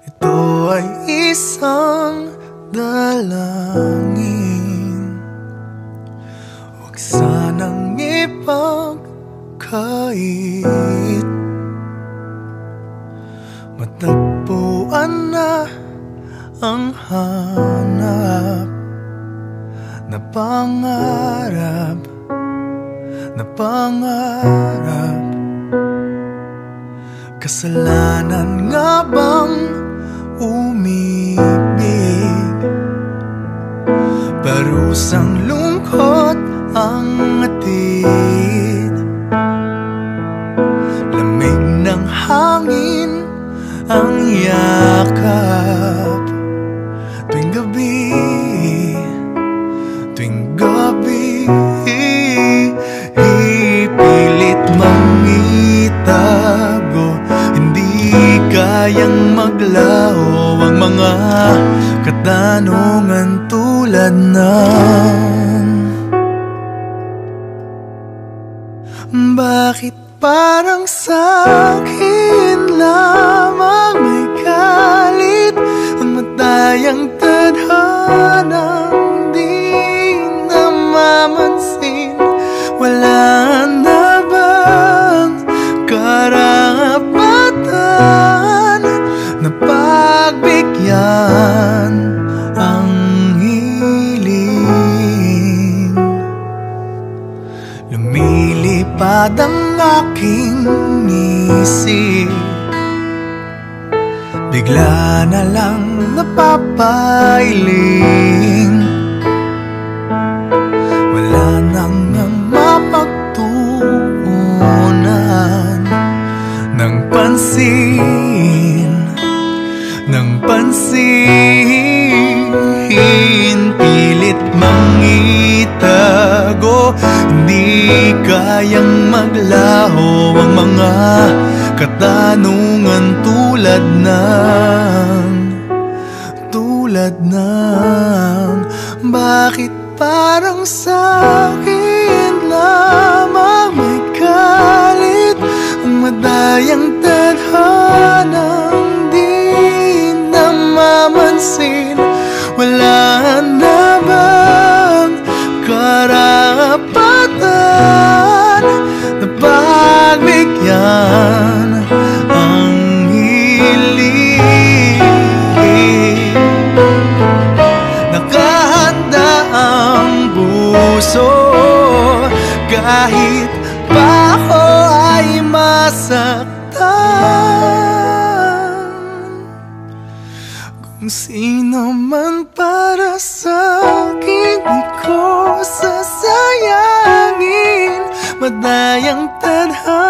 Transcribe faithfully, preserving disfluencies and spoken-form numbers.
Ito ay isang dalangin, huwag sanang ipagkait. Matagpuan na ang hanap na pangarap, na pangarap. Kasalanan nga bang umibig? Parusang lungkot ang atid, lamig ng hangin ang yakap. Tuwing gabi, tuwing gabi, ipilit mangitago, hindi kayang maglaho ang mga katanungan tulad ng bakit parang sa'kin lamang may galit ang matayang tadhanang di namamansin? Wala na bang karapatan na pagbigyan ang hiling? Lumilipad ang aking isip, bigla na lang napapailing. Wala nang ang mapagtuunan ng pansin, ng pansin. Pilit mangitago, hindi kayang maglaho ang mga katanungan tulad ng, tulad ng bakit parang sa'kin lamang may galit ang madayang tadhanang di namamansin? Wala na bang karapatan na pagbigyan ang hiling? Nakahanda ang puso kahit pa ako ay masaktan. Kung sino man para sa'kin di ko sasayangin, madayang tadhana